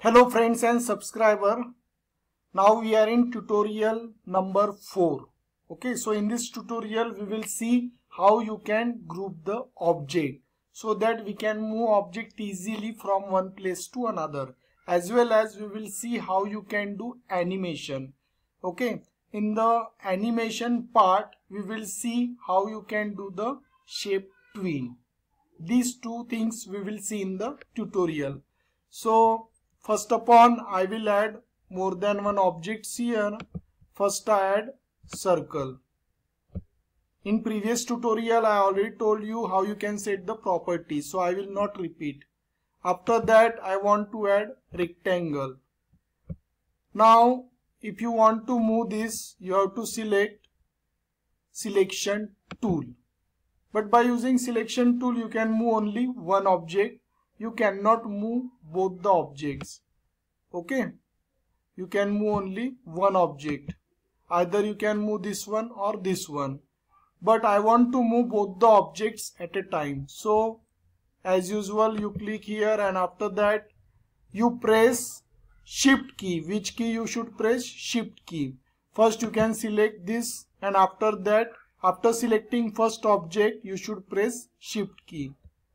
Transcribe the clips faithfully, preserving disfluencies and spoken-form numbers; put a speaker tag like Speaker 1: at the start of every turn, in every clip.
Speaker 1: Hello friends and subscriber. Now we are in tutorial number four. Okay, so in this tutorial we will see how you can group the object so that we can move object easily from one place to another, as well as we will see how you can do animation. Okay, in the animation part we will see how you can do the shape tween. These two things we will see in the tutorial. So first upon, I will add more than one objects here. First I add circle. In previous tutorial I already told you how you can set the properties, so I will not repeat. After that I want to add rectangle. Now if you want to move this, you have to select selection tool. But by using selection tool you can move only one object. You cannot move both the objects. Okay, you can move only one object. Either you can move this one or this one, but I want to move both the objects at a time. So as usual you click here and after that you press shift key. Which key you should press? Shift key. First you can select this, and after that, after selecting first object, you should press shift key.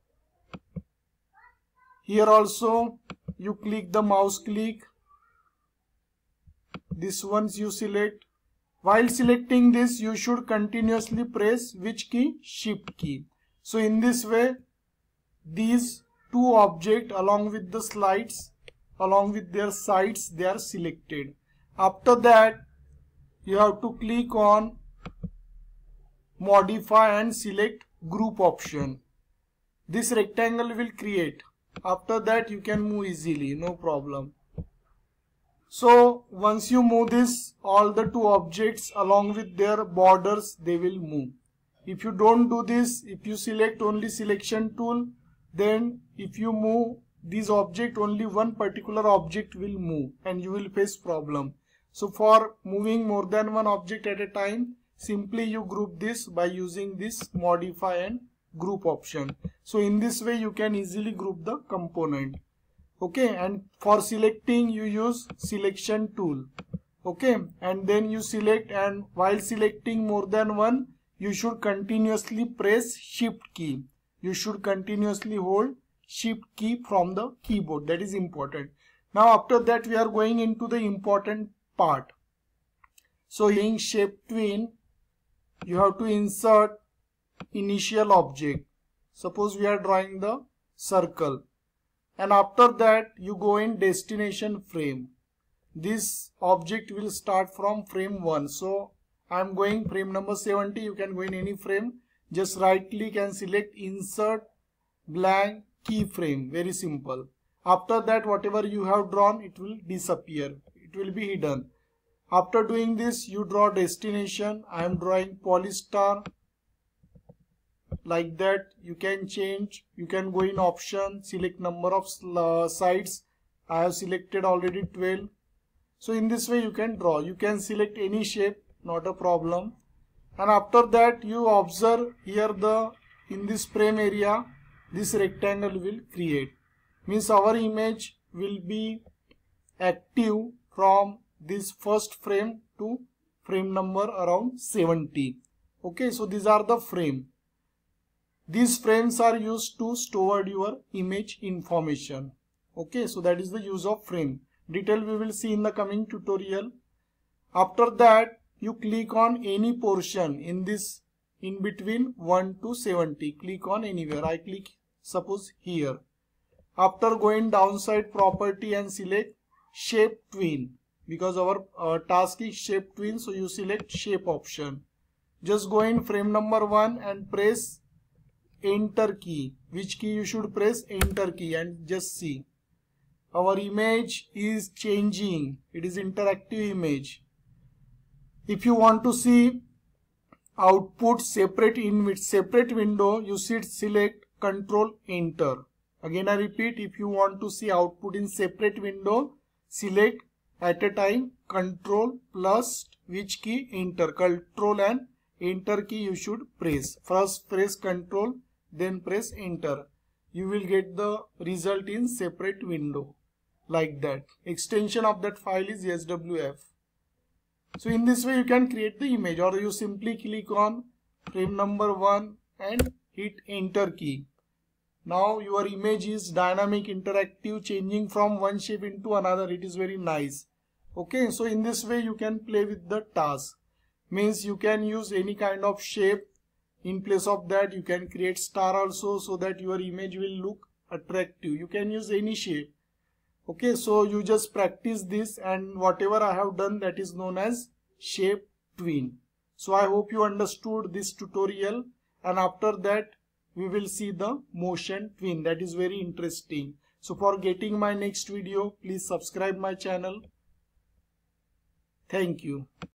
Speaker 1: Here also you click the mouse click. This ones you select. While selecting this you should continuously press which key? Shift key. So in this way these two objects along with the slides, along with their sides, they are selected. After that you have to click on modify and select group option. This rectangle will create. After that you can move easily, no problem. So once you move this, all the two objects along with their borders, they will move. If you don't do this, if you select only selection tool, then if you move this object, only one particular object will move and you will face problem. So for moving more than one object at a time, simply you group this by using this modify and group option. So in this way you can easily group the component. Okay, and for selecting you use selection tool. Okay, and then you select, and while selecting more than one you should continuously press shift key. You should continuously hold shift key from the keyboard. That is important. Now after that we are going into the important part. So in shape tween you have to insert initial object. Suppose we are drawing the circle, and after that you go in destination frame. This object will start from frame one. So I am going frame number seventy. You can go in any frame. Just right click and select insert blank keyframe. Very simple. After that whatever you have drawn, it will disappear. It will be hidden. After doing this you draw destination. I am drawing polystar. Like that you can change. You can go in option, select number of uh, sides. I have selected already twelve. So in this way you can draw. You can select any shape, not a problem. And after that you observe here the in this frame area this rectangle will create. Means our image will be active from this first frame to frame number around seventy. Okay, so these are the frame. These frames are used to store your image information. Okay, so that is the use of frame. Detail we will see in the coming tutorial. After that you click on any portion in this in between one to seventy. Click on anywhere. I click suppose here. After going downside property and select shape tween, because our uh, task is shape tween, so you select shape option. Just go in frame number one and press enter key. Which key you should press? Enter key, and just see our image is changing. It is interactive image. If you want to see output separate in separate window, you should select control enter. Again I repeat, if you want to see output in separate window, select at a time control plus which key? Enter. Control and enter key you should press. First press control, then press enter. You will get the result in separate window. like that. Extension of that file is S W F. So in this way you can create the image, or you simply click on frame number one and hit enter key. Now your image is dynamic, interactive, changing from one shape into another. It is very nice. Okay, so in this way you can play with the task. Means you can use any kind of shape. In place of that you can create star also, so that your image will look attractive. You can use any shape. Okay, so you just practice this, and whatever I have done, that is known as shape tween. So I hope you understood this tutorial, and after that we will see the motion tween. That is very interesting. So for getting my next video, please subscribe my channel. Thank you.